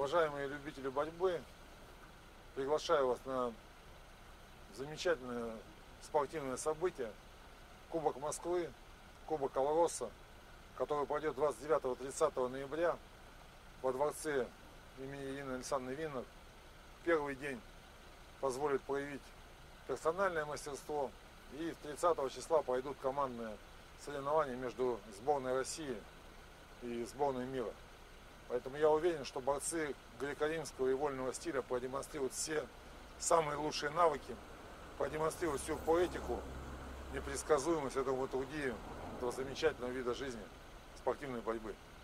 Уважаемые любители борьбы, приглашаю вас на замечательное спортивное событие Кубок Москвы, Кубок Алроса, который пройдет 29-30 ноября во дворце имени Ирины Александровны Винер. Первый день позволит проявить персональное мастерство, и 30 числа пройдут командные соревнования между сборной России и сборной мира. Поэтому я уверен, что борцы греко-римского и вольного стиля продемонстрируют все самые лучшие навыки, продемонстрируют всю поэтику, непредсказуемость этого замечательного вида жизни, спортивной борьбы.